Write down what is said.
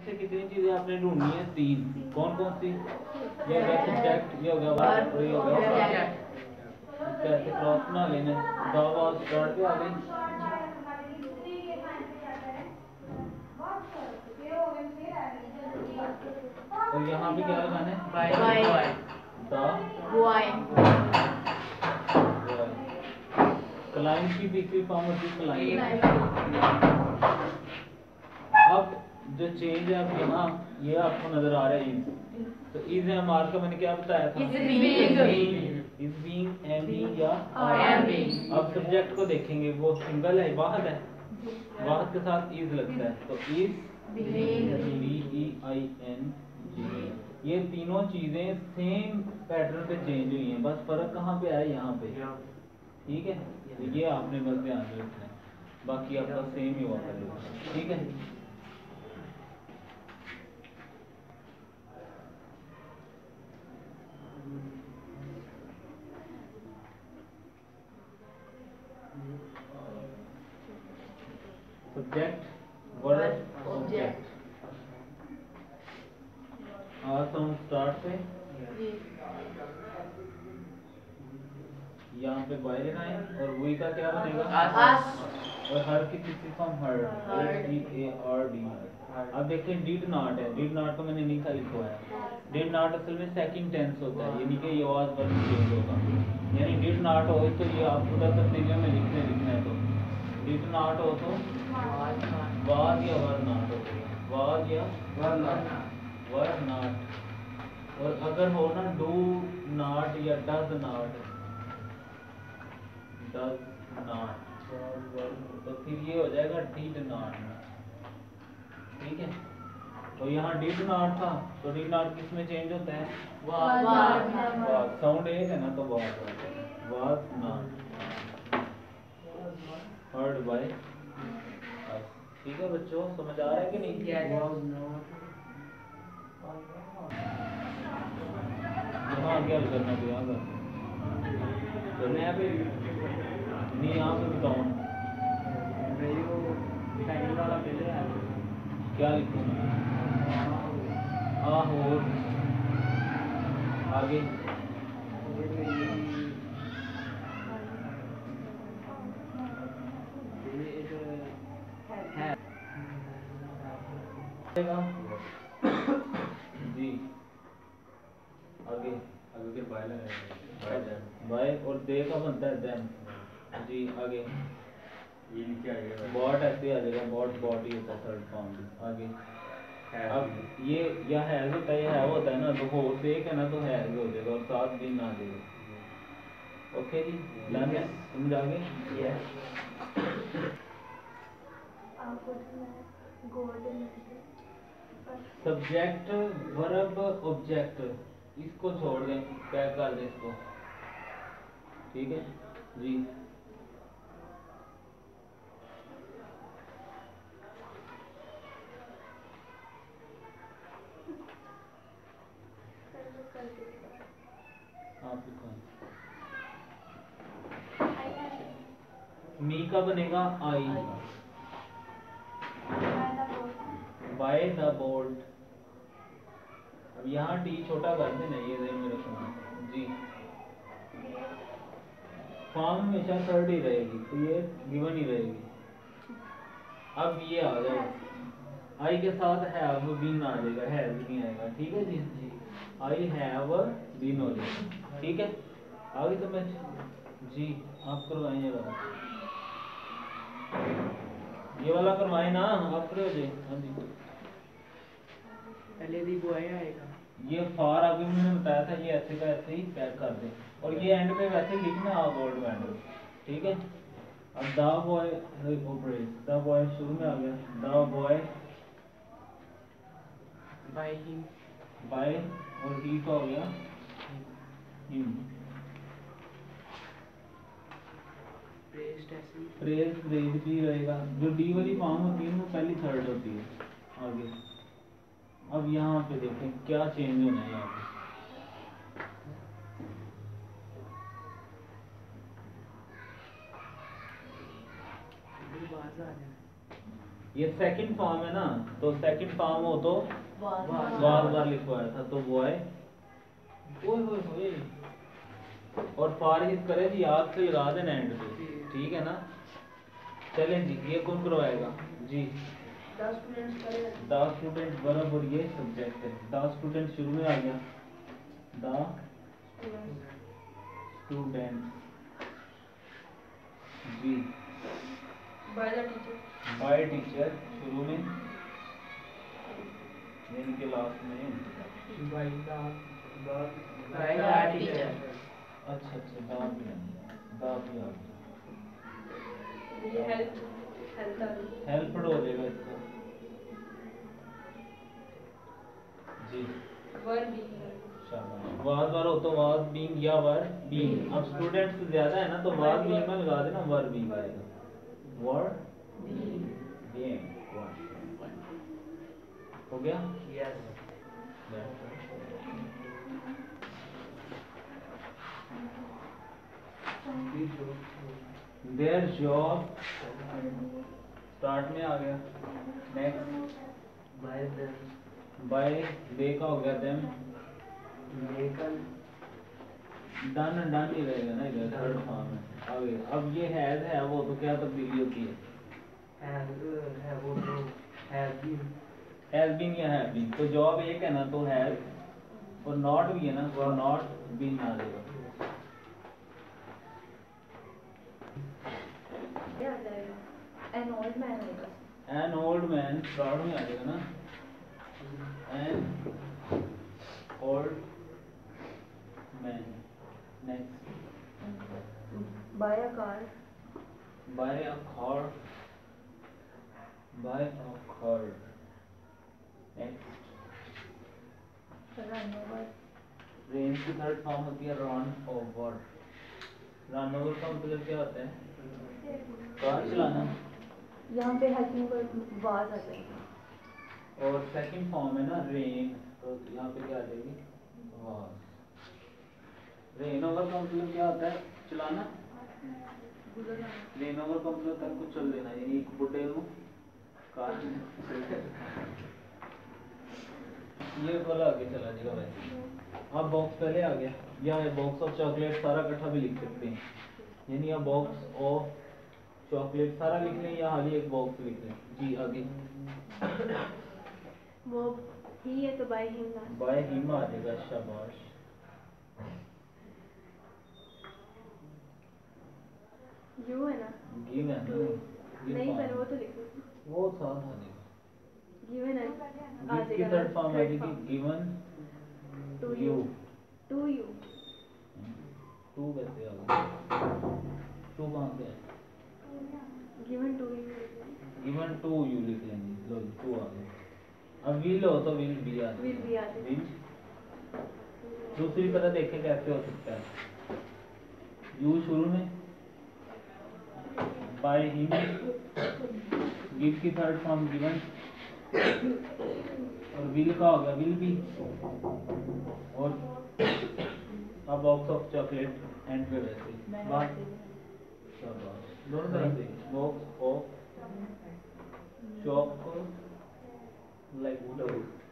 से कितनी चीजें आपने ढूंढनी है? 3। कौन कौन सी? ये होगा सब्जेक्ट, ये होगा वर्ब और ये होगा ऑब्जेक्ट। इसका ऐसे क्रॉस बना लेना। द वाज स्टार्ट पे आ गई। और यहाँ पे क्या लगाना है? By the boy. क्लाइंट की पिछली फॉर्म होती है क्लाइंट। अब जो चेंज है अब यहाँ ये आपको नजर आ रहा है इज। तो इज है हमारे का मैंने क्या बताया था? इज बीइंग, एम बीइंग या एम बीइंग। अब सब्जेक्ट को देखेंगे, वो सिंगल है, वाहद है, वाहद के साथ इज लगता है। तो इज BEING। ये तीनों चीजें सेम पैटर्न पे चेंज हुई हैं, बस फर्क कहाँ पे आया? यहाँ पे। ठीक है, ये आपने बस ध्यान में रखना है, बाकी आपका सेम ही हुआ करेगा। ठीक है, सब्जेक्ट वर्ब ऑब्जेक्ट। आज हम स्टार्ट पे यहाँ पे बाय लेना है और वही का क्या बनेगा? और हर की किसी फॉर्म हर, HEARD। अब देखते हैं डिड नॉट है। डिड नॉट को मैंने नहीं लिखा है। डिड नॉट असल में सेकंड टेंस होता है, यानी कि ये वाज वर्ब चेंज होगा। यानी डिड नॉट हो तो ये आप पूरा तस्वीर में लिखना है। तो डिड नॉट हो तो वाज या वर नॉट हो, वाज या वर नॉट। और अगर हो ना डू नॉट या डज नॉट, तो फिर ये हो जाएगा डिड नॉट। ठीक है, तो यहाँ डिड नॉट था, तो डिड नॉट किस में चेंज होता है? वाज। साउंड एक है ना, तो was not heard by us. ठीक है बच्चों, समझ आ रहा है कि नहीं? यहाँ आगे हल करना तो यहाँ कर नहीं, यहाँ पे बताओ क्या लिखूँ? आहो आगे जी, आगे फिर बाय और दे का बनता है देन। जी आगे ये क्या है? बॉट ऐसे आ जाएगा, बॉट ही होता है थर्ड फॉर्म। आगे अब ये या हैज होता है, है होता है ना, तो हो से एक है ना, तो हैज हो जाएगा और साथ दिन आ जाएगा। ओके जी, डन है, समझ आ गए? सब्जेक्ट वर्ब ऑब्जेक्ट इसको छोड़ दें, पैक कर दें इसको। ठीक है जी, आप मी का बनेगा आई, बाय द बोर्ड। अब यहाँ टी छोटा कर देना, ये ध्यान में रखना जी। फॉर्म हमेशा थर्ड ही रहेगी, तो ये गिवन ही रहेगी। अब ये आ जाओ, आई के साथ हैव बीन आ जाएगा, हैव नहीं आएगा। ठीक है जी, आई हैव बीन हो जाएगा। ठीक है, आगे समझ जी। आप करवाएं ये वाला करवाए ना, आप करो जी। हाँ जी, पहले भी बॉय आएगा। ये फार अभी मैंने बताया था, ये ऐसे का ऐसे ही पैक कर दे और ये एंड पे वैसे लिखना आप गोल्ड एंड। ठीक है, अब द बॉय द बॉय शुरू में आ गया, the boy by him, by और ही का हो गया हिम। प्रेज भी रहेगा। जो डी वाली फॉर्म होती है वो पहली थर्ड होती है। आगे अब यहाँ पे देखें क्या चेंज होना है। यहाँ पे ये सेकंड फॉर्म है ना, तो सेकंड फॉर्म हो तो बार लिखवाया था, तो बॉय। ओए होए होए, और फॉर हिज करेज याद से लगा देना एंड पे, ठीक है ना। चलें जी, ये कौन करवाएगा जी? द स्टूडेंट बराबर ये सब्जेक्ट है, द स्टूडेंट शुरू में आ गया, द स्टूडेंट जी, बाय टीचर शुरू में, इनके लास्ट में by the teacher. अच्छा अच्छा, दा भी आ गया, ये हेल्पड हो जाएगा इसका जी। शाबाश, वाज वर हो तो वाज बीइंग या वर बीइंग। अब स्टूडेंट्स ज्यादा है ना, तो वाज बीइंग में लगा देना, वर बीइंग आएगा, वर बीइंग। हो गया? Yes. देयर जॉब स्टार्ट में आ गया, next By them. By they का हो गया, देम Maker. डन डन ही रहेगा ना इधर, थर्ड फॉर्म है आगे। अब ये है वो, तो क्या तब्दीली होती है? Has been. हैज बीन या हैव बीन, तो जॉब एक है ना, तो हैज, और नॉट भी है ना, तो नॉट बीन आ जाएगा। एन ओल्ड मैन आएगा, एन ओल्ड मैन प्राउड में आ जाएगा ना, an old man. Next by a car, by a car, by a car. Next run over, ran की थर्ड फॉर्म होती है रन ओवर। रन ओवर का मतलब क्या होता है? कार चलाना। यहाँ पे हेल्पिंग वर्ब वाज आ जाएगा, और सेकंड फॉर्म है ना रेन, तो यहाँ पे क्या आ जाएगी? वाज। रेन ओवर का मतलब क्या होता है? चलाना। रेन ओवर का मतलब तक कुछ चल देना, यानी एक बुड्ढे को कार ये वाला आगे चला जाएगा वैसे। अब बॉक्स पहले आ गया, या बॉक्स ऑफ चॉकलेट सारा इकट्ठा भी लिख सकते हैं, यानी आप बॉक्स ऑफ चॉकलेट सारा लिख लें, या खाली एक बॉक्स लिख लें जी। आगे वो ही है तो बाय हिम ना, बाय हिम आ जाएगा, शाबाश। यू है ना, गिव है ना, नहीं पर वो तो लिखो, वो साथ आ जाएगा। गिवन आ गिव की जाएगा, थर्ड फॉर्म आ जाएगी given to you. To you, to कैसे आ गया? टू कहाँ से है? Given to you, given to you लिख लेंगे, लो टू आ गया। अब विल हो तो विल भी आ जाएगा, विल भी आ जाएगा। विल। दूसरी तरह देखें कैसे हो सकता है। यू शुरू में, बाय हिम, गिव की थर्ड फॉर्म गिवन, और विल का होगा विल बी, और अब बॉक्स ऑफ चॉकलेट एंड पे वैसे बात। शाबाश, दोनों तरह से बॉक्स ऑफ चॉकलेट लाइक